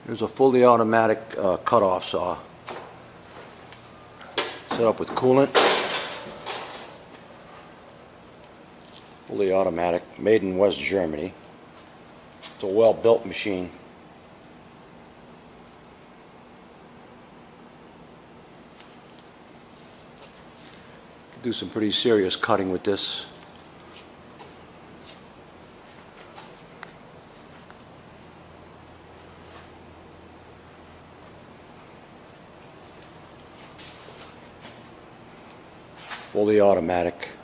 Here's a fully automatic cut-off saw. Set up with coolant. Fully automatic, made in West Germany. It's a well-built machine. Could do some pretty serious cutting with this. Fully automatic.